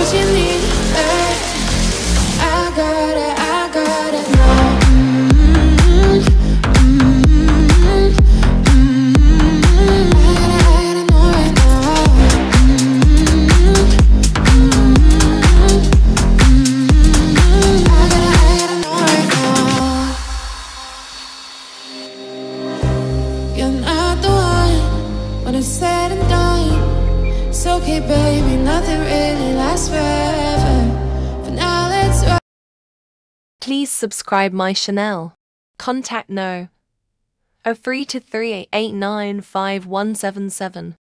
you need, I got it now. Said and done. It's okay, baby, nothing really lasts forever. For now, let's ride. Please subscribe my channel. Contact no 032388951177.